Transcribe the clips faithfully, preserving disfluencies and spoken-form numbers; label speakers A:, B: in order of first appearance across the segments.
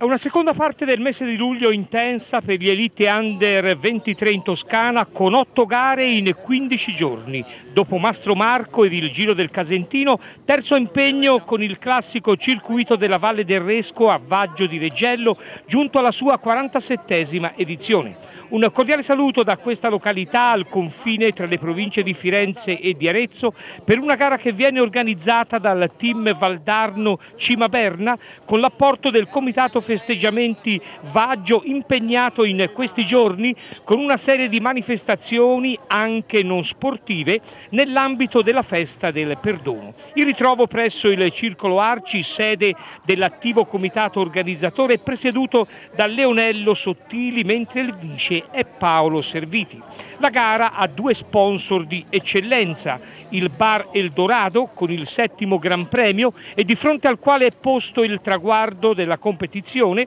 A: È una seconda parte del mese di luglio intensa per gli Elite Under ventitré in Toscana, con otto gare in quindici giorni. Dopo Mastro Marco ed il Giro del Casentino, terzo impegno con il classico circuito della Valle del Resco a Vaggio di Reggello, giunto alla sua quarantasettesima edizione. Un cordiale saluto da questa località al confine tra le province di Firenze e di Arezzo per una gara che viene organizzata dal team Valdarno Cima Berna con l'apporto del Comitato Festeggiamenti Vaggio, impegnato in questi giorni con una serie di manifestazioni anche non sportive nell'ambito della festa del perdono. Il ritrovo presso il Circolo Arci, sede dell'attivo comitato organizzatore, presieduto da Leonello Sottili, mentre il vice è Paolo Serviti. La gara ha due sponsor di eccellenza, il Bar Eldorado con il settimo Gran Premio e di fronte al quale è posto il traguardo della competizione,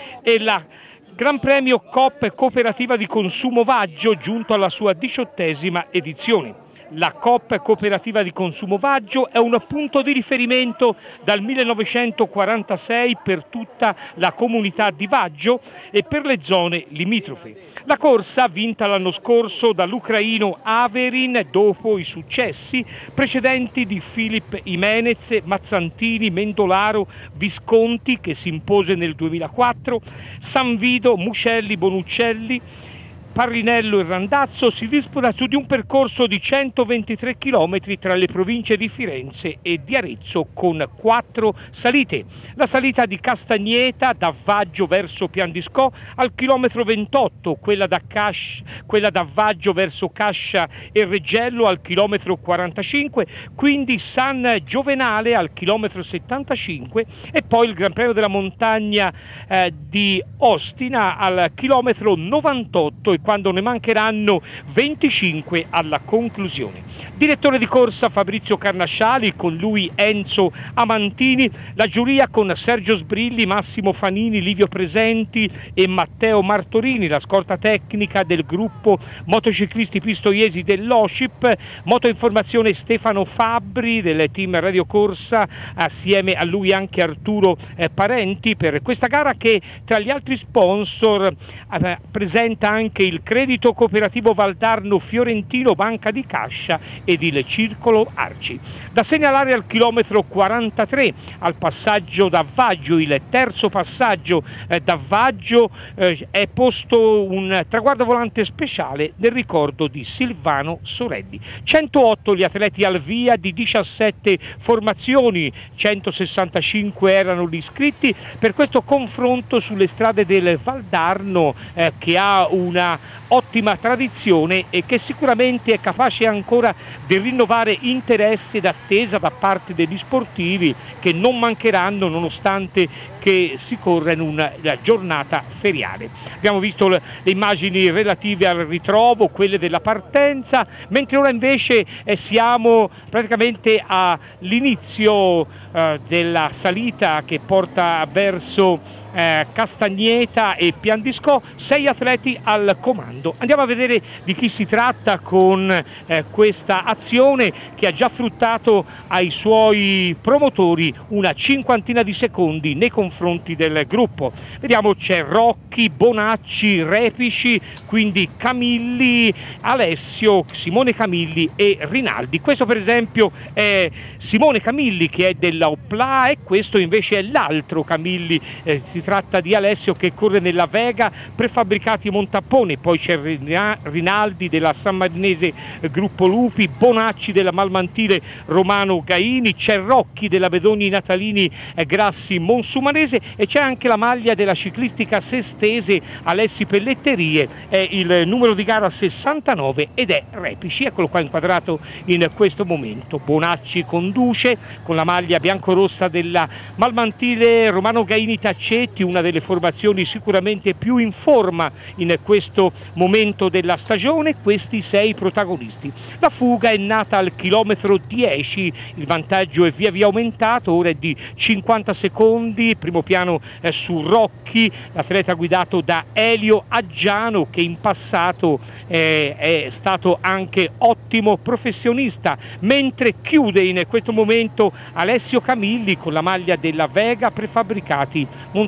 A: e la Gran Premio Coop Cooperativa di Consumo Vaggio, giunto alla sua diciottesima edizione. La Coop Cooperativa di Consumo Vaggio è un punto di riferimento dal millenovecentoquarantasei per tutta la comunità di Vaggio e per le zone limitrofe. La corsa, vinta l'anno scorso dall'ucraino Averin dopo i successi precedenti di Filip Imenez, Mazzantini, Mendolaro, Visconti, che si impose nel duemilaquattro, Sanvido, Muscelli, Bonuccelli, Parrinello e Randazzo, si disputa su di un percorso di centoventitré chilometri tra le province di Firenze e di Arezzo, con quattro salite. La salita di Castagneta da Vaggio verso Piandiscò al chilometro ventotto, quella da, Cascia, quella da Vaggio verso Cascia e Reggello al chilometro quarantacinque, quindi San Giovenale al chilometro settantacinque e poi il Gran Premio della Montagna eh, di Ostina al chilometro novantotto, e quando ne mancheranno venticinque alla conclusione. Direttore di corsa Fabrizio Carnasciali, con lui Enzo Amantini, la giuria con Sergio Sbrilli, Massimo Fanini, Livio Presenti e Matteo Martorini, la scorta tecnica del gruppo motociclisti pistoiesi dell'Oscip, motoinformazione Stefano Fabbri del team Radio Corsa, assieme a lui anche Arturo eh, Parenti, per questa gara che tra gli altri sponsor eh, presenta anche il Credito Cooperativo Valdarno Fiorentino Banca di Cascia ed il Circolo Arci. Da segnalare al chilometro quarantatré, al passaggio da Vaggio, il terzo passaggio eh, da Vaggio, eh, è posto un traguardo volante speciale nel ricordo di Silvano Sorelli. centootto gli atleti al via di diciassette formazioni, centosessantacinque erano gli iscritti per questo confronto sulle strade del Valdarno, eh, che ha una ottima tradizione e che sicuramente è capace ancora di rinnovare interesse ed attesa da parte degli sportivi, che non mancheranno nonostante che si corra in una giornata feriale. Abbiamo visto le immagini relative al ritrovo, quelle della partenza, mentre ora invece eh, siamo praticamente all'inizio eh, della salita che porta verso Eh, Castagneta e Piandiscò, sei atleti al comando. Andiamo a vedere di chi si tratta con eh, questa azione che ha già fruttato ai suoi promotori una cinquantina di secondi nei confronti del gruppo. Vediamo, c'è Rocchi, Bonacci, Repici, quindi Camilli, Alessio, Simone Camilli e Rinaldi. Questo per esempio è Simone Camilli, che è della Opla, e questo invece è l'altro Camilli. eh, Si tratta di Alessio, che corre nella Vega Prefabbricati Montappone, poi c'è Rinaldi della San Marinese Gruppo Lupi, Bonacci della Malmantile Romano Gaini, c'è Rocchi della Bedogni Natalini Grassi Monsumanese e c'è anche la maglia della ciclistica sestese Alessi Pelletterie, è il numero di gara sessantanove ed è Repici, eccolo qua inquadrato in questo momento. Bonacci conduce con la maglia biancorossa della Malmantile Romano Gaini Tacetti, una delle formazioni sicuramente più in forma in questo momento della stagione, questi sei protagonisti. La fuga è nata al chilometro dieci, il vantaggio è via via aumentato, ora è di cinquanta secondi, primo piano eh, su Rocchi, l'atleta guidato da Elio Aggiano, che in passato eh, è stato anche ottimo professionista, mentre chiude in questo momento Alessio Camilli con la maglia della Vega Prefabbricati Montappone.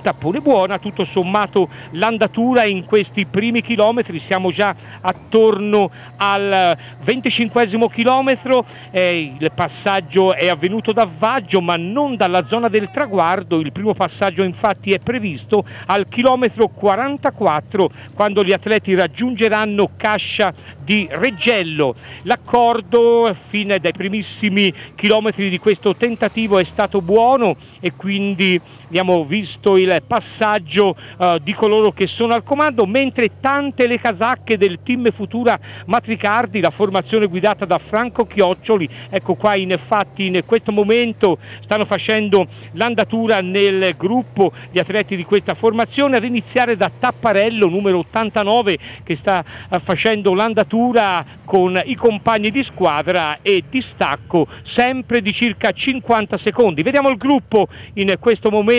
A: tappone. Buona tutto sommato l'andatura in questi primi chilometri, siamo già attorno al venticinquesimo chilometro, eh, il passaggio è avvenuto da Vaggio ma non dalla zona del traguardo. Il primo passaggio infatti è previsto al chilometro quarantaquattro, quando gli atleti raggiungeranno Cascia di Reggello. L'accordo fin dai primissimi chilometri di questo tentativo è stato buono e quindi abbiamo visto il passaggio uh, di coloro che sono al comando, mentre tante le casacche del team Futura Matricardi, la formazione guidata da Franco Chioccioli. Ecco qua, infatti in questo momento stanno facendo l'andatura nel gruppo gli atleti di questa formazione, ad iniziare da Tapparello numero ottantanove, che sta uh, facendo l'andatura con i compagni di squadra e distacco sempre di circa cinquanta secondi. Vediamo il gruppo in questo momento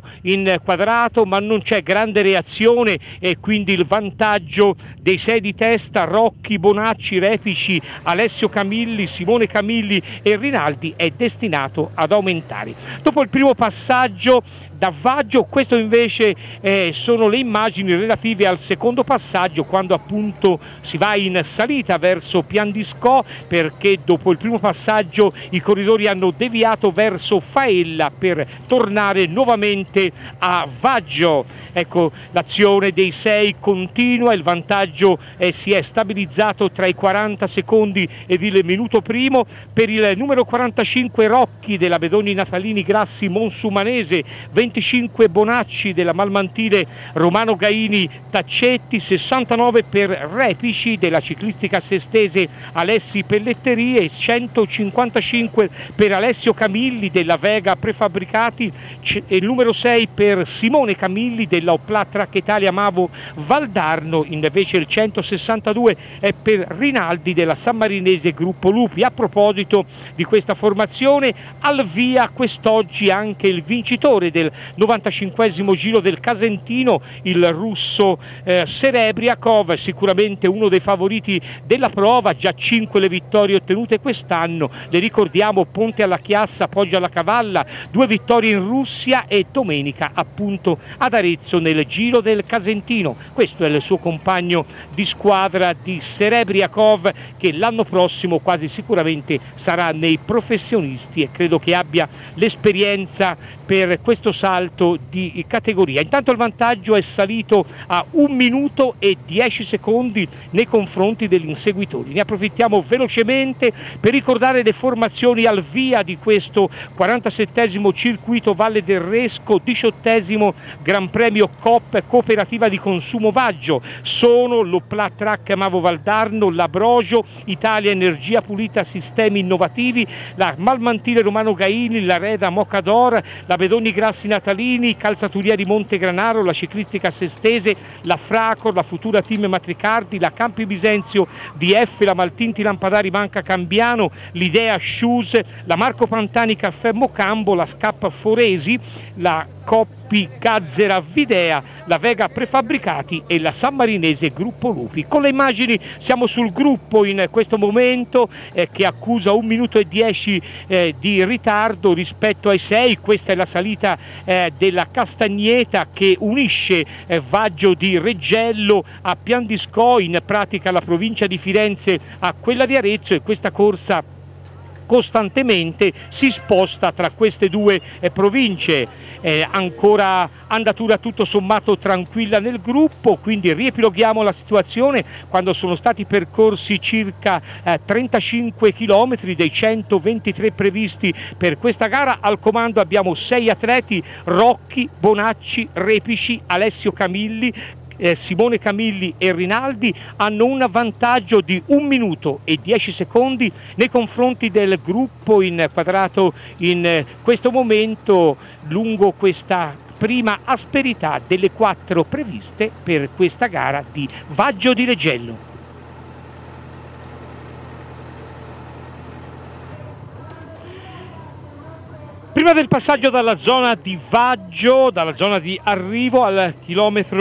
A: inquadrato, ma non c'è grande reazione e quindi il vantaggio dei sei di testa, Rocchi, Bonacci, Repici, Alessio Camilli, Simone Camilli e Rinaldi, è destinato ad aumentare. Dopo il primo passaggio da Vaggio, questo invece eh, sono le immagini relative al secondo passaggio, quando appunto si va in salita verso Pian di Scò, perché dopo il primo passaggio i corridori hanno deviato verso Faella per tornare nuovamente a Vaggio. Ecco, l'azione dei sei continua, il vantaggio eh, si è stabilizzato tra i quaranta secondi ed il minuto primo. Per il numero quarantacinque Rocchi della Bedoni Natalini Grassi Monsumanese, venticinque Bonacci della Malmantile Romano Gaini Taccetti, sessantanove per Repici della ciclistica sestese Alessi Pelletterie e centocinquantacinque per Alessio Camilli della Vega Prefabbricati e il numero sei per Simone Camilli della Opla Track Italia Mavo Valdarno. Invece il centosessantadue è per Rinaldi della Sammarinese Gruppo Lupi. A proposito di questa formazione, al via quest'oggi anche il vincitore del novantacinquesimo Giro del Casentino, il russo eh, Serebriakov, sicuramente uno dei favoriti della prova, già cinque le vittorie ottenute quest'anno. Le ricordiamo: Ponte alla Chiassa, Poggio alla Cavalla, due vittorie in Russia e domenica appunto ad Arezzo nel Giro del Casentino. Questo è il suo compagno di squadra di Serebriakov, che l'anno prossimo quasi sicuramente sarà nei professionisti e credo che abbia l'esperienza per questo salto di categoria. Intanto il vantaggio è salito a un minuto e dieci secondi nei confronti degli inseguitori. Ne approfittiamo velocemente per ricordare le formazioni al via di questo quarantasettesimo circuito Valle del Resco, diciottesimo Gran Premio Coop Cooperativa di Consumo Vaggio. Sono l'Opla Track Mavo Valdarno, l'Abrogio Italia Energia Pulita Sistemi Innovativi, la Malmantile Romano Gaini, la Reda Mocador, la Bedoni Grassi Natalini, Calzaturia di Montegranaro, la ciclistica sestese, la Fracor, la Futura Team Matricardi, la Campi Bisenzio D F, la Maltinti Lampadari Banca Cambiano, l'Idea Shoes, la Marco Pantani Caffè Mocambo, la Scappa Foresi, la Coppi Gazzera Videa, la Vega Prefabbricati e la Sammarinese Gruppo Lupi. Con le immagini siamo sul gruppo in questo momento eh, che accusa un minuto e dieci eh, di ritardo rispetto ai sei. Questa è la salita eh, della Castagneta che unisce eh, Vaggio di Reggello a Pian di Scò, in pratica la provincia di Firenze a quella di Arezzo, e questa corsa costantemente si sposta tra queste due eh, province. Eh, ancora andatura tutto sommato tranquilla nel gruppo, quindi riepiloghiamo la situazione quando sono stati percorsi circa eh, trentacinque chilometri dei centoventitré previsti per questa gara. Al comando abbiamo sei atleti: Rocchi, Bonacci, Repici, Alessio Camilli, Eh, Simone Camilli e Rinaldi. Hanno un vantaggio di un minuto e dieci secondi nei confronti del gruppo inquadrato in eh, questo momento lungo questa prima asperità delle quattro previste per questa gara di Vaggio di Reggello. Prima del passaggio dalla zona di Vaggio, dalla zona di arrivo al chilometro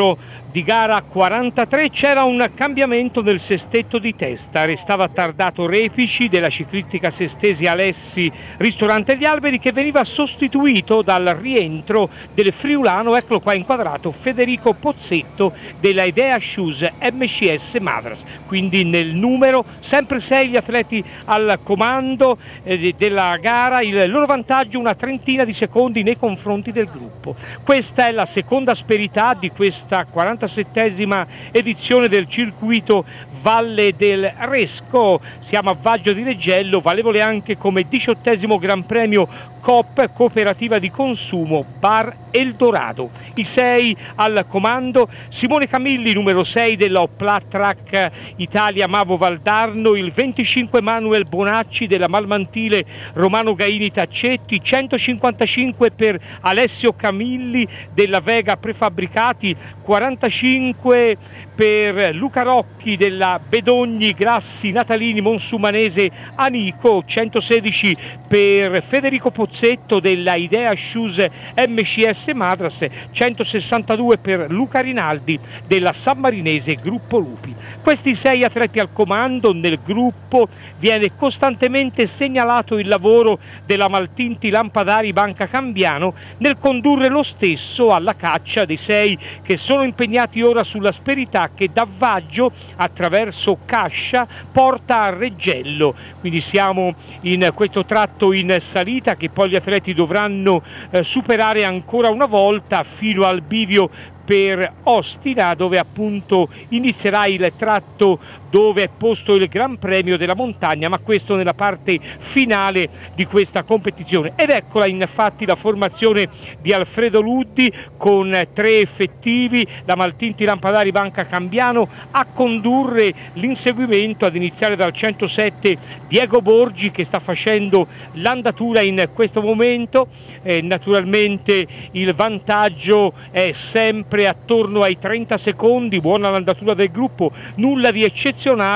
A: di gara quarantatré c'era un cambiamento nel sestetto di testa, restava tardato Repici della ciclistica sestesi Alessi Ristorante Gli Alberi, che veniva sostituito dal rientro del friulano, eccolo qua inquadrato, Federico Pozzetto della Idea Shoes M C S Madras. Quindi nel numero sempre sei gli atleti al comando eh, della gara, il loro vantaggio una trentina di secondi nei confronti del gruppo. Questa è la seconda asperità di questa quarantasettesima edizione del circuito Valle del Resco. Siamo a Vaggio di Reggello, valevole anche come diciottesimo Gran Premio Coop Cooperativa di Consumo Bar Eldorado. I sei al comando: Simone Camilli, numero sei della Oplat Track Italia Mavo Valdarno, il venticinque Manuel Bonacci della Malmantile Romano Gaini Taccetti, centocinquantacinque per Alessio Camilli della Vega Prefabbricati, quarantacinque per Luca Rocchi della Bedogni Grassi Natalini Monsumanese Anico, centosedici per Federico Pozzetto della Idea Shoes M C S Madras, centosessantadue per Luca Rinaldi della Sammarinese Gruppo Lupi. Questi sei atleti al comando. Nel gruppo viene costantemente segnalato il lavoro della Maltinti Lampadari Banca Cambiano nel condurre lo stesso alla caccia dei sei che sono impegnati ora sull'asperità che da Vaggio attraverso Cascia porta a Reggello. Quindi siamo in questo tratto in salita che poi gli atleti dovranno eh, superare ancora una volta fino al bivio per Ostina, dove appunto inizierà il tratto dove è posto il Gran Premio della Montagna, ma questo nella parte finale di questa competizione. Ed eccola infatti la formazione di Alfredo Luddi con tre effettivi, la Maltinti Lampadari Banca Cambiano a condurre l'inseguimento, ad iniziare dal centosette Diego Borgi che sta facendo l'andatura in questo momento. Eh, naturalmente il vantaggio è sempre attorno ai trenta secondi, buona l'andatura del gruppo, nulla di eccezionale,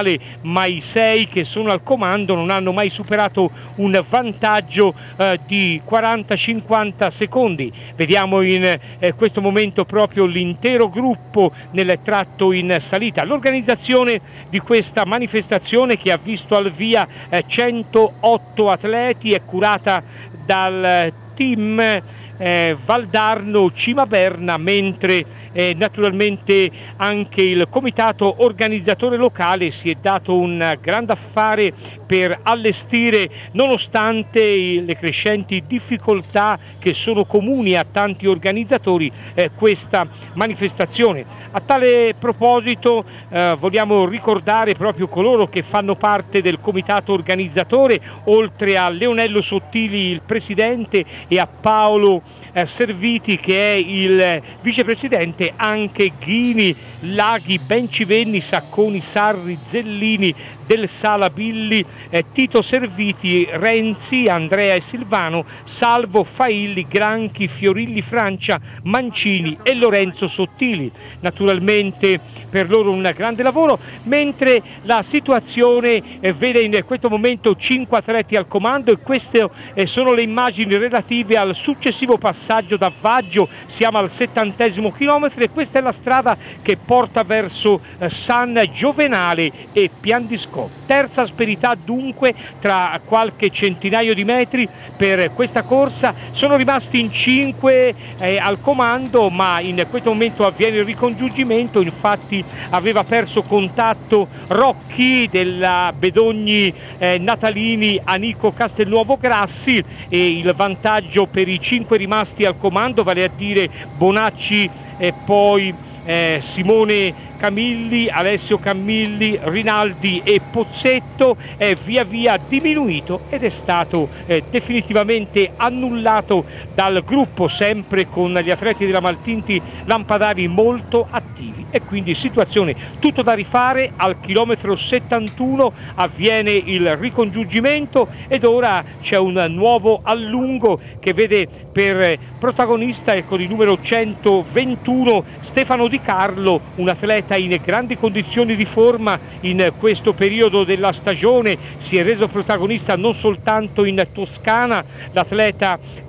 A: ma i sei che sono al comando non hanno mai superato un vantaggio eh, di quaranta cinquanta secondi. Vediamo in eh, questo momento proprio l'intero gruppo nel tratto in salita. L'organizzazione di questa manifestazione, che ha visto al via eh, centootto atleti, è curata dal team Eh, Valdarno Cima Berna, mentre eh, naturalmente anche il comitato organizzatore locale si è dato un grande affare per allestire, nonostante le crescenti difficoltà che sono comuni a tanti organizzatori, eh, questa manifestazione. A tale proposito eh, vogliamo ricordare proprio coloro che fanno parte del comitato organizzatore, oltre a Leonello Sottili, il presidente, e a Paolo Eh, Serviti che è il vicepresidente, anche Ghini, Laghi, Bencivenni, Sacconi, Sarri, Zellini, Del Sala, Billi, eh, Tito Serviti, Renzi, Andrea e Silvano, Salvo, Failli, Granchi, Fiorilli Francia, Mancini e Lorenzo Sottili. Naturalmente per loro un grande lavoro, mentre la situazione eh, vede in questo momento cinque atleti al comando, e queste eh, sono le immagini relative al successivo passaggio da Vaggio. Siamo al settantesimo chilometro e questa è la strada che porta verso eh, San Giovenale e Piandisco. Terza asperità dunque, tra qualche centinaio di metri per questa corsa. Sono rimasti in cinque eh, al comando, ma in questo momento avviene il ricongiungimento. Infatti aveva perso contatto Rocchi della Bedogni eh, Natalini Anico Castelnuovo Grassi, e il vantaggio per i cinque rimasti al comando, vale a dire Bonacci e poi eh, Simone Camilli, Alessio Camilli, Rinaldi e Pozzetto, è via via diminuito ed è stato eh, definitivamente annullato dal gruppo, sempre con gli atleti della Maltinti Lampadari molto attivi. E quindi situazione tutto da rifare. Al chilometro settantuno avviene il ricongiungimento ed ora c'è un nuovo allungo che vede per protagonista, ecco, il numero centoventuno Stefano Di Carlo, un atleta in grandi condizioni di forma in questo periodo della stagione. Si è reso protagonista non soltanto in Toscana, l'atleta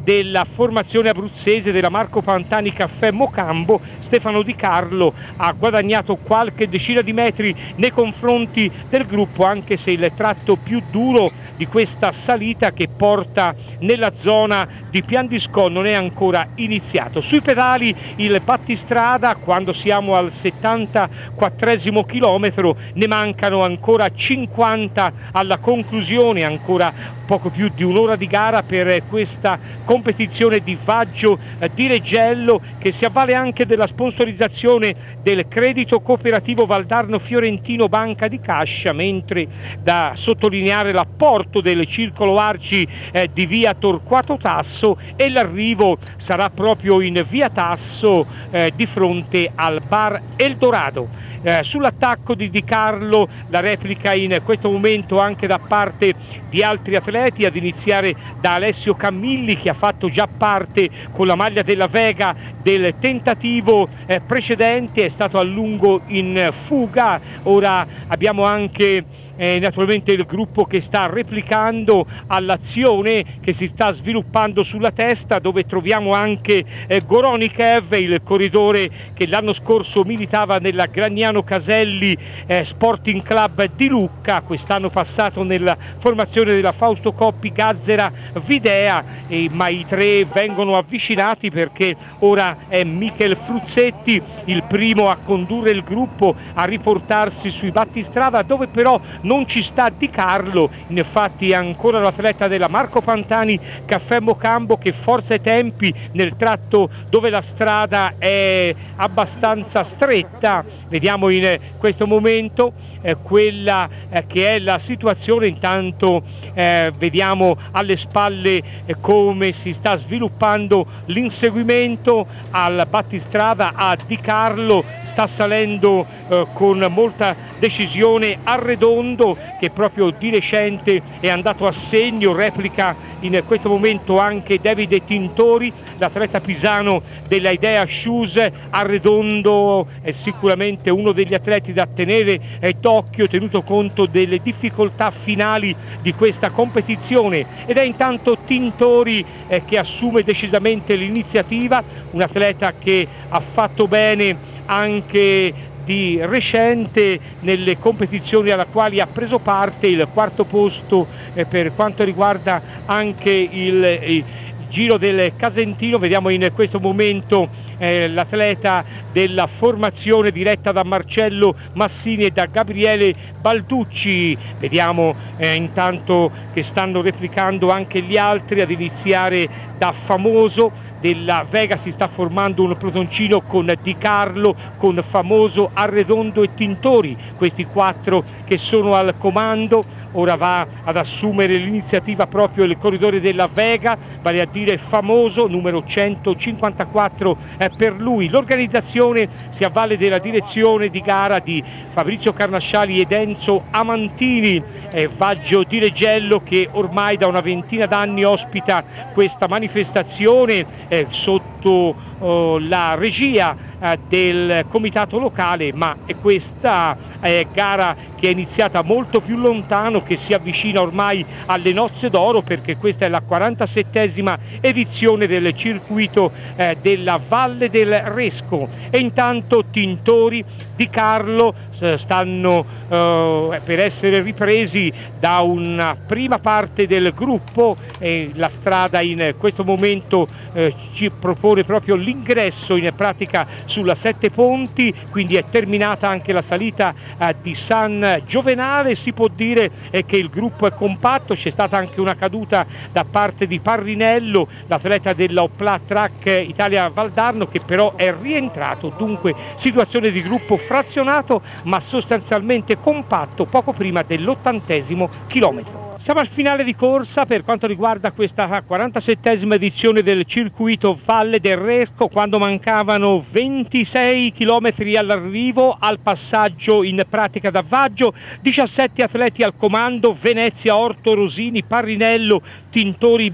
A: della formazione abruzzese della Marco Pantani Caffè Mocambo. Stefano Di Carlo ha guadagnato qualche decina di metri nei confronti del gruppo, anche se il tratto più duro di questa salita che porta nella zona di Piandisco non è ancora iniziato. Sui pedali il battistrada, quando siamo al settantaquattresimo chilometro, ne mancano ancora cinquanta alla conclusione, ancora poco più di un'ora di gara per questa competizione di Vaggio di Reggello, che si avvale anche della sponsorizzazione del Credito Cooperativo Valdarno Fiorentino Banca di Cascia, mentre da sottolineare l'apporto del Circolo Arci eh, di via Torquato Tasso, e l'arrivo sarà proprio in via Tasso eh, di fronte al bar Eldorado. Eh, sull'attacco di Di Carlo la replica in questo momento anche da parte di altri atleti, ad iniziare da Alessio Cammilli, che ha fatto già parte con la maglia della Vega del tentativo eh, precedente, è stato a lungo in fuga. Ora abbiamo anche Eh, naturalmente il gruppo che sta replicando all'azione che si sta sviluppando sulla testa, dove troviamo anche eh, Goronikev, il corridore che l'anno scorso militava nella Gragnano Caselli eh, Sporting Club di Lucca, quest'anno passato nella formazione della Fausto Coppi Gazzera Videa, eh, ma i tre vengono avvicinati perché ora è Michel Fruzzetti il primo a condurre il gruppo, a riportarsi sui battistrada, dove però non ci sta Di Carlo. Infatti è ancora l'atleta della Marco Pantani Caffè Mocambo che forza i tempi nel tratto dove la strada è abbastanza stretta. Vediamo in questo momento eh, quella eh, che è la situazione. Intanto eh, vediamo alle spalle eh, come si sta sviluppando l'inseguimento al battistrada a Di Carlo. Sta salendo eh, con molta decisione Arredondo, che proprio di recente è andato a segno. Replica in questo momento anche Davide Tintori, l'atleta pisano della Idea Shoes. Arredondo è sicuramente uno degli atleti da tenere d'occhio, tenuto conto delle difficoltà finali di questa competizione, ed è intanto Tintori eh, che assume decisamente l'iniziativa, un atleta che ha fatto bene anche di recente nelle competizioni alla quali ha preso parte, il quarto posto eh, per quanto riguarda anche il, il Giro del Casentino. Vediamo in questo momento eh, l'atleta della formazione diretta da Marcello Massini e da Gabriele Balducci. Vediamo eh, intanto che stanno replicando anche gli altri, ad iniziare da Famoso della Vega. Si sta formando un pelotoncino con Di Carlo, con Famoso, Arredondo e Tintori, questi quattro che sono al comando. Ora va ad assumere l'iniziativa proprio il corridore della Vega, vale a dire Famoso, numero centocinquantaquattro eh, per lui. L'organizzazione si avvale della direzione di gara di Fabrizio Carnasciali ed Enzo Amantini. eh, Vaggio di Reggello, che ormai da una ventina d'anni ospita questa manifestazione eh, sotto oh, la regia eh, del comitato locale, ma è questa eh, gara che è iniziata molto più lontano, che si avvicina ormai alle nozze d'oro, perché questa è la quarantasettesima edizione del circuito eh, della Valle del Resco. E intanto Tintori, Di Carlo eh, stanno eh, per essere ripresi da una prima parte del gruppo, e la strada in questo momento eh, ci propone proprio l'ingresso in pratica sulla Sette Ponti, quindi è terminata anche la salita eh, di San Giovenale. Si può dire eh, che il gruppo è compatto. C'è stata anche una caduta da parte di Parrinello, l'atleta della Opla Track Italia Valdarno, che però è rientrato. Dunque situazione di gruppo frazionato ma sostanzialmente compatto poco prima dell'ottantesimo chilometro. Siamo al finale di corsa per quanto riguarda questa quarantasettesima edizione del circuito Valle del Resco, quando mancavano ventisei chilometri all'arrivo, al passaggio in pratica da Vaggio. diciassette atleti al comando: Venezia, Orto, Rosini, Parrinello, Tintori,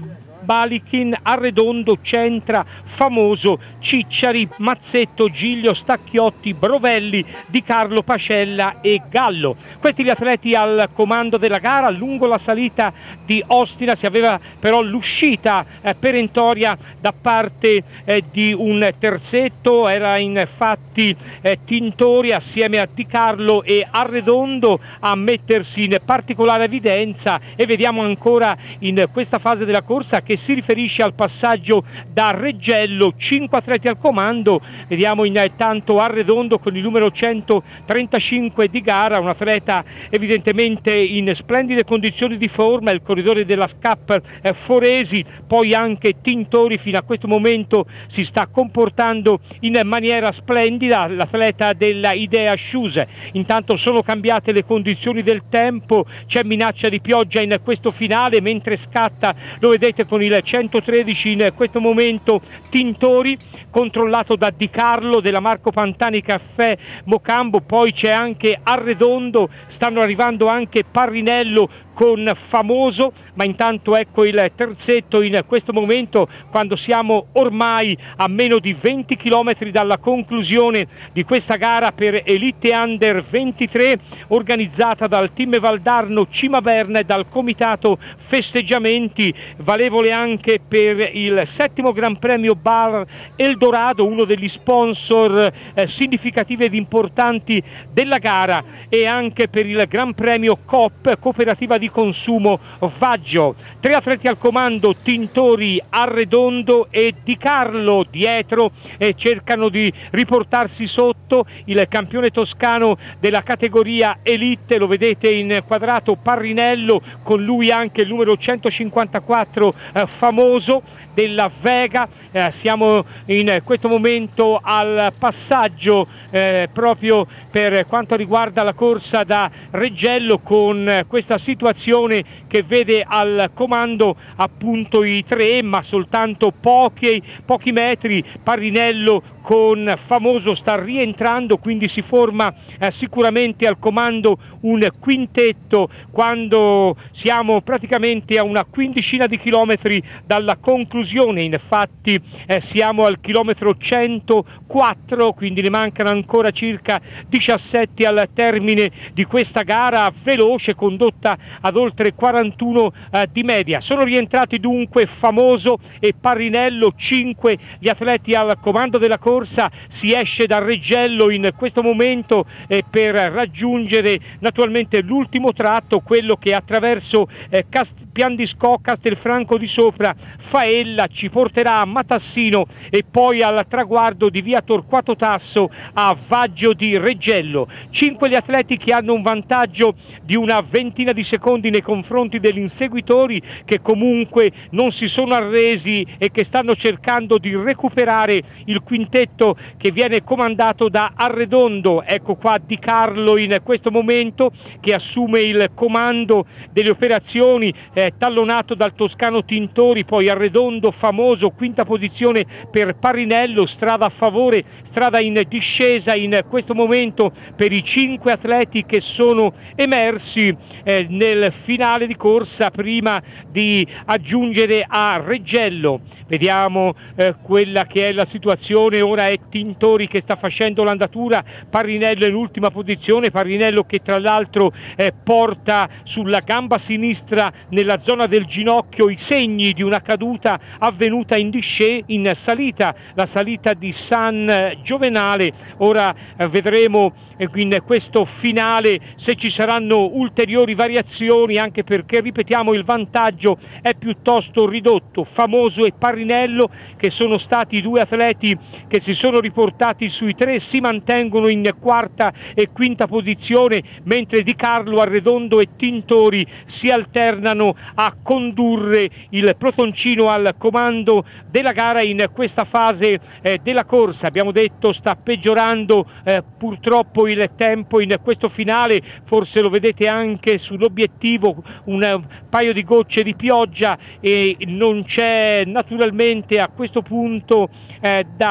A: Balichin, Arredondo, Centra, Famoso, Cicciari, Mazzetto, Giglio, Stacchiotti, Brovelli, Di Carlo, Pascella e Gallo. Questi gli atleti al comando della gara. Lungo la salita di Ostina si aveva però l'uscita eh, perentoria da parte eh, di un terzetto, era infatti eh, Tintori assieme a Di Carlo e Arredondo a mettersi in particolare evidenza, e vediamo ancora in questa fase della corsa che si riferisce al passaggio da Reggello, cinque atleti al comando. Vediamo intanto Arredondo con il numero centotrentacinque di gara, un atleta evidentemente in splendide condizioni di forma, il corridore della S C A P eh, Foresi. Poi anche Tintori fino a questo momento si sta comportando in maniera splendida, l'atleta della Idea Shoes. Intanto sono cambiate le condizioni del tempo, c'è minaccia di pioggia in questo finale, mentre scatta, lo vedete con il centotredici in questo momento, Tintori, controllato da Di Carlo della Marco Pantani Caffè Mocambo. Poi c'è anche Arredondo, stanno arrivando anche Parrinello con Famoso, ma intanto ecco il terzetto in questo momento, quando siamo ormai a meno di venti chilometri dalla conclusione di questa gara per Elite Under ventitré, organizzata dal team Valdarno Cima Berna e dal comitato festeggiamenti, valevole anche per il settimo Gran Premio Bar Eldorado, uno degli sponsor eh, significativi ed importanti della gara, e anche per il Gran Premio Coop, cooperativa di consumo Vaggio. Tre atleti al comando, Tintori, Arredondo e Di Carlo dietro, e cercano di riportarsi sotto. Il campione toscano della categoria Elite, lo vedete inquadrato, Parrinello, con lui anche il numero centocinquantaquattro eh, Famoso della Vega. Eh, siamo in questo momento al passaggio eh, proprio per quanto riguarda la corsa da Reggello, con questa situazione che vede al comando appunto i tre, ma soltanto pochi, pochi metri. Parrinello con Famoso sta rientrando, quindi si forma eh, sicuramente al comando un quintetto quando siamo praticamente a una quindicina di chilometri dalla conclusione. Infatti eh, siamo al chilometro centoquattro, quindi ne mancano ancora circa diciassette al termine di questa gara veloce, condotta ad oltre quarantuno eh, di media. Sono rientrati dunque Famoso e Parrinello, cinque gli atleti al comando della corsa. Si esce da Reggello in questo momento eh, per raggiungere naturalmente l'ultimo tratto, quello che attraverso eh, Pian di Scò, Castelfranco di Sopra, Faella ci porterà a Matassino e poi al traguardo di via Torquato Tasso a Vaggio di Reggello. Cinque gli atleti che hanno un vantaggio di una ventina di secondi nei confronti degli inseguitori, che comunque non si sono arresi e che stanno cercando di recuperare il quintetto che viene comandato da Arredondo. Ecco qua Di Carlo in questo momento che assume il comando delle operazioni, eh, tallonato dal toscano Tintori. Poi Arredondo, Famoso, quinta posizione per Parrinello, strada a favore, strada in discesa in questo momento per i cinque atleti che sono emersi eh, nel finale di corsa prima di aggiungere a Reggello. Vediamo eh, quella che è la situazione. Ora è Tintori che sta facendo l'andatura, Parrinello è in ultima posizione, Parrinello che tra l'altro eh, porta sulla gamba sinistra nella zona del ginocchio i segni di una caduta avvenuta in discesa, in salita, la salita di San Giovenale. Ora eh, vedremo eh, in questo finale se ci saranno ulteriori variazioni, anche perché ripetiamo il vantaggio è piuttosto ridotto. Famoso e Parrinello, che sono stati i due atleti che si sono riportati sui tre, si mantengono in quarta e quinta posizione, mentre Di Carlo, Arredondo e Tintori si alternano a condurre il protoncino al comando della gara in questa fase eh, della corsa. Abbiamo detto sta peggiorando eh, purtroppo il tempo in questo finale, forse lo vedete anche sull'obiettivo, un paio di gocce di pioggia, e non c'è naturalmente a questo punto eh, da sperare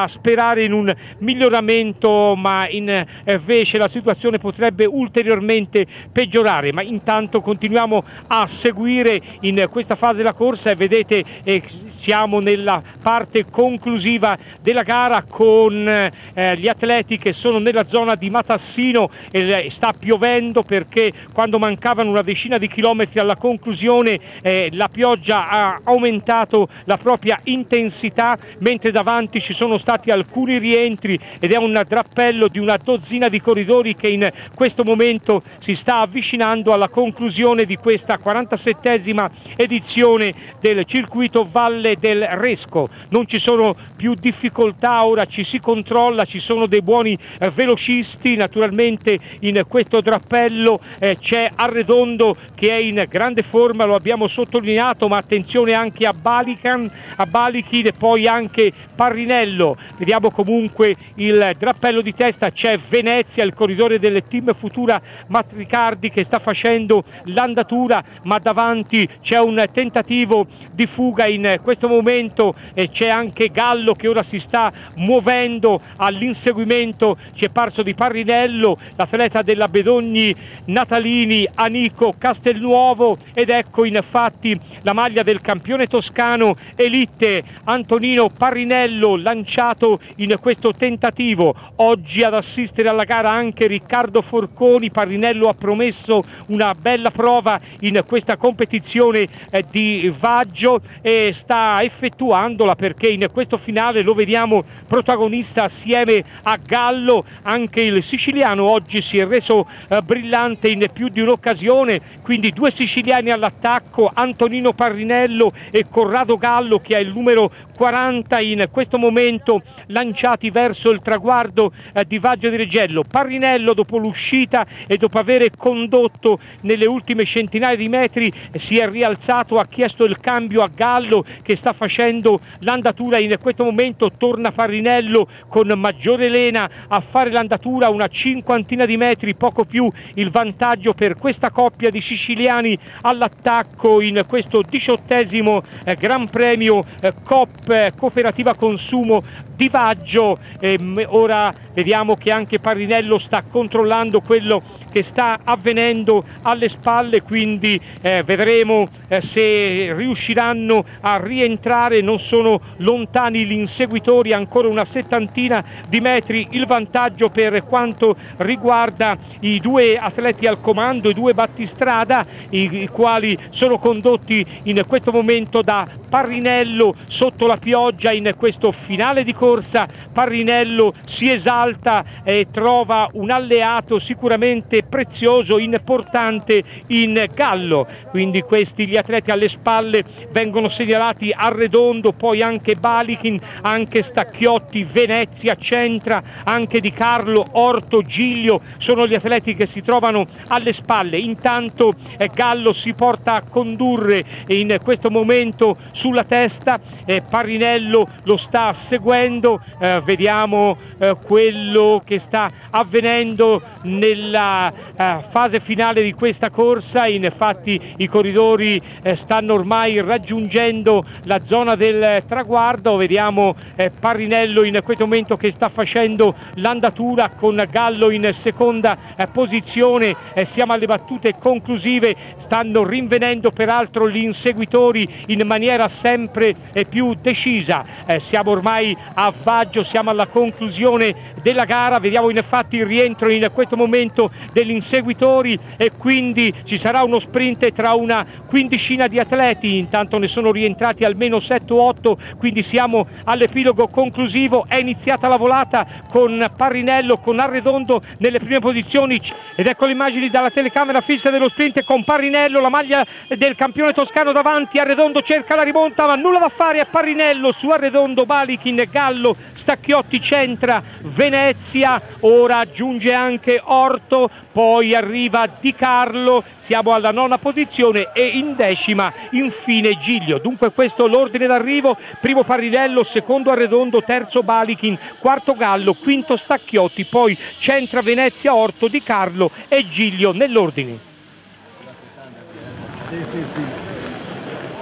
A: sperare in un miglioramento, ma invece la situazione potrebbe ulteriormente peggiorare. Ma intanto continuiamo a seguire in questa fase della corsa e vedete eh, siamo nella parte conclusiva della gara con eh, gli atleti che sono nella zona di Matassino e sta piovendo perché quando mancavano una decina di chilometri alla conclusione eh, la pioggia ha aumentato la propria intensità, mentre davanti ci sono stati alcuni rientri ed è un drappello di una dozzina di corridori che in questo momento si sta avvicinando alla conclusione di questa quarantasettesima edizione del circuito Valle del Resco. Non ci sono più difficoltà, ora ci si controlla, ci sono dei buoni eh, velocisti. Naturalmente in questo drappello eh, c'è Arredondo che è in grande forma, lo abbiamo sottolineato, ma attenzione anche a Balikan, a Balichin e poi anche Parrinello. Vediamo comunque il drappello di testa, c'è Venezia, il corridore del team Futura Matricardi che sta facendo l'andatura, ma davanti c'è un tentativo di fuga in questo momento e c'è anche Gallo che ora si sta muovendo all'inseguimento. Ci è parso di Parrinello, l'atleta della Bedogni Natalini, Anico Castelnuovo, ed ecco infatti la maglia del campione toscano Elite Antonino Parrinello lanciato in questo tentativo. Oggi ad assistere alla gara anche Riccardo Forconi. Parrinello ha promesso una bella prova in questa competizione eh, di Vaggio e sta effettuandola, perché in questo finale lo vediamo protagonista assieme a Gallo. Anche il siciliano oggi si è reso eh, brillante in più di un'occasione, quindi due siciliani all'attacco, Antonino Parrinello e Corrado Gallo che ha il numero quaranta in questo momento, lanciati verso il traguardo eh, di Vaggio di Reggello. Parrinello, dopo l'uscita e dopo aver condotto nelle ultime centinaia di metri, eh, si è rialzato, ha chiesto il cambio a Gallo che sta facendo l'andatura. In questo momento torna Parrinello con maggiore lena a fare l'andatura, una cinquantina di metri, poco più il vantaggio per questa coppia di siciliani all'attacco in questo diciottesimo eh, Gran Premio eh, Coop eh, Cooperativa Consumo di Vaggio. Eh, ora vediamo che anche Parrinello sta controllando quello che sta avvenendo alle spalle, quindi eh, vedremo eh, se riusciranno a rientrare. Non sono lontani gli inseguitori, ancora una settantina di metri il vantaggio per quanto riguarda i due atleti al comando, i due battistrada, i, i quali sono condotti in questo momento da Parrinello sotto la pioggia. In questo finale di corsa Parrinello si esalta e trova un alleato sicuramente prezioso, importante in Gallo. Quindi questi gli atleti alle spalle vengono segnalati Arredondo, poi anche Balichin, anche Stacchiotti, Venezia, Centra, anche Di Carlo, Orto, Giglio sono gli atleti che si trovano alle spalle. Intanto eh, Gallo si porta a condurre in questo momento sulla testa, eh, Parrinello lo sta seguendo, eh, vediamo eh, quello che sta avvenendo nella eh, fase finale di questa corsa. Infatti i corridori eh, stanno ormai raggiungendo la zona del traguardo. Vediamo eh, Parrinello in questo momento che sta facendo l'andatura con Gallo in seconda eh, posizione. Eh, siamo alle battute conclusive, stanno rinvenendo peraltro gli inseguitori in maniera sempre eh, più decisa. Eh, siamo ormai a Vaggio, siamo alla conclusione della gara. Vediamo infatti il rientro in questo momento degli inseguitori e quindi ci sarà uno sprint tra una quindicina di atleti. Intanto ne sono rientrati almeno sette o otto, quindi siamo all'epilogo conclusivo. È iniziata la volata con Parrinello, con Arredondo nelle prime posizioni, ed ecco le immagini dalla telecamera fissa dello sprint con Parrinello, la maglia del campione toscano davanti. Arredondo cerca la rimonta ma nulla da fare a Parrinello. Su Arredondo Balichin, Gallo, Stacchiotti, Centra, Venezia, ora aggiunge anche Orto, poi arriva Di Carlo, siamo alla nona posizione e in decima infine Giglio. Dunque questo l'ordine d'arrivo: primo Parrinello, secondo Arredondo, terzo Balichin, quarto Gallo, quinto Stacchiotti, poi Centra, Venezia, Orto, Di Carlo e Giglio nell'ordine.
B: Sì, sì, sì.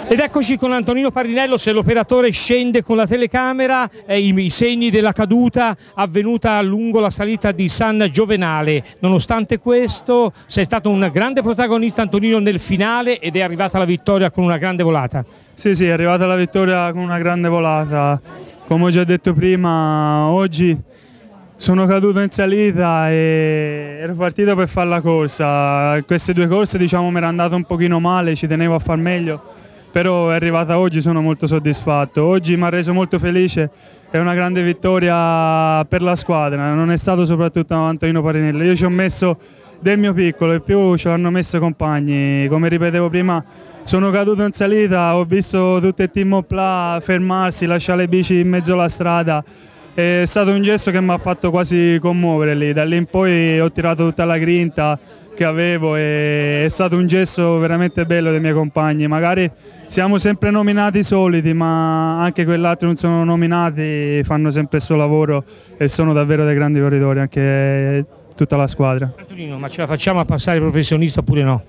A: Ed eccoci con Antonino Parinello. Se l'operatore scende con la telecamera, eh, i, i segni della caduta avvenuta lungo la salita di San Giovenale. Nonostante questo sei stato un grande protagonista, Antonino, nel finale, ed è arrivata la vittoria con una grande volata.
B: Sì, sì, è arrivata la vittoria con una grande volata. Come ho già detto prima, oggi sono caduto in salita e ero partito per fare la corsa. Queste due corse, diciamo, mi era andato un pochino male, ci tenevo a far meglio, però è arrivata oggi, sono molto soddisfatto. Oggi mi ha reso molto felice, è una grande vittoria per la squadra, non è stato soprattutto Antonino Parinello. Io ci ho messo del mio piccolo e più ce l'hanno messo i compagni. Come ripetevo prima, sono caduto in salita, ho visto tutto il team Opla fermarsi, lasciare le bici in mezzo alla strada. È stato un gesto che mi ha fatto quasi commuovere lì, da lì in poi ho tirato tutta la grinta che avevo e è stato un gesto veramente bello dei miei compagni. Magari siamo sempre nominati soliti, ma anche quell'altro non sono nominati, fanno sempre il suo lavoro e sono davvero dei grandi corridori, anche tutta la squadra.
A: Antonino, ma ce la facciamo a passare professionista oppure no?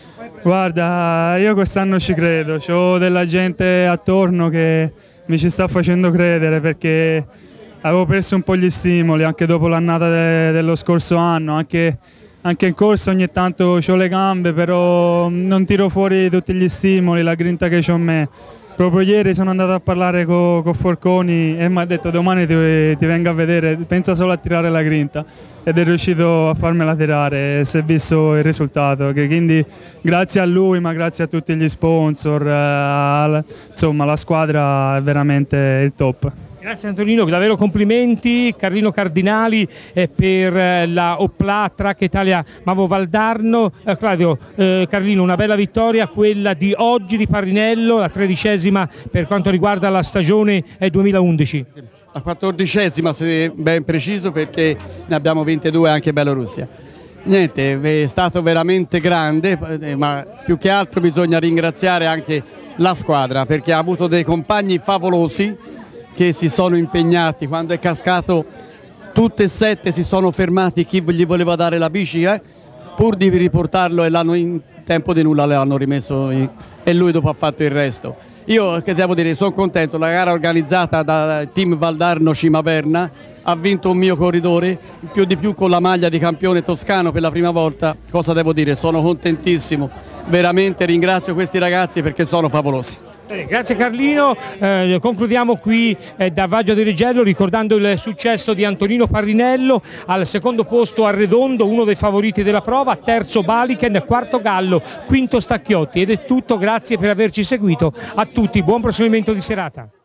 B: Guarda, io quest'anno ci credo, ho della gente attorno che mi ci sta facendo credere, perché avevo perso un po' gli stimoli anche dopo l'annata de dello scorso anno, anche Anche in corsa ogni tanto ho le gambe, però non tiro fuori tutti gli stimoli, la grinta che ho in me. Proprio ieri sono andato a parlare con, con Forconi e mi ha detto domani ti, ti vengo a vedere, pensa solo a tirare la grinta, ed è riuscito a farmela tirare e si è visto il risultato. Che quindi grazie a lui, ma grazie a tutti gli sponsor, eh, al, insomma la squadra è veramente il top.
A: Grazie Antonino, davvero complimenti. Carlino Cardinali eh, per eh, la Opla Track Italia Mavo Valdarno. Eh, Claudio, eh, Carlino, una bella vittoria quella di oggi di Parinello, la tredicesima per quanto riguarda la stagione eh, duemilaundici.
C: La quattordicesima, se ben preciso, perché ne abbiamo ventidue anche in Bielorussia. Niente, è stato veramente grande, eh, ma più che altro bisogna ringraziare anche la squadra, perché ha avuto dei compagni favolosi che si sono impegnati. Quando è cascato tutte e sette si sono fermati, chi gli voleva dare la bici eh, pur di riportarlo, e l'hanno in tempo di nulla l'hanno rimesso in, e lui dopo ha fatto il resto. Io che devo dire, sono contento, la gara organizzata da Team Valdarno Cimaperna ha vinto un mio corridore, più di più con la maglia di campione toscano per la prima volta. Cosa devo dire, sono contentissimo, veramente ringrazio questi ragazzi perché sono favolosi.
A: Grazie Carlino, eh, concludiamo qui eh, da Vaggio di Rigello ricordando il successo di Antonino Parinello. Al secondo posto Arredondo, uno dei favoriti della prova, terzo Baliken, quarto Gallo, quinto Stacchiotti. Ed è tutto, grazie per averci seguito, a tutti, buon proseguimento di serata.